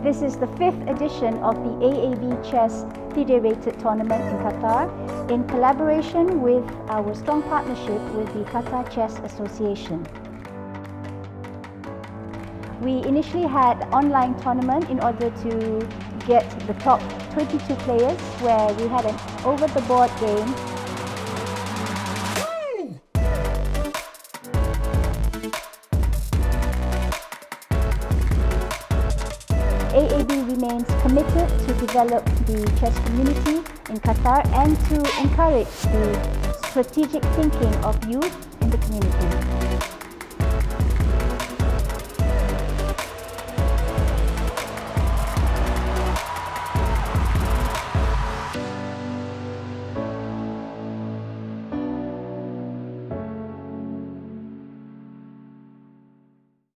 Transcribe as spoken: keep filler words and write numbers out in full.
This is the fifth edition of the A A B Chess FIDE rated tournament in Qatar in collaboration with our strong partnership with the Qatar Chess Association. We initially had an online tournament in order to get the top twenty-two players, where we had an over-the-board game. A A B remains committed to develop the chess community in Qatar and to encourage the strategic thinking of youth in the community.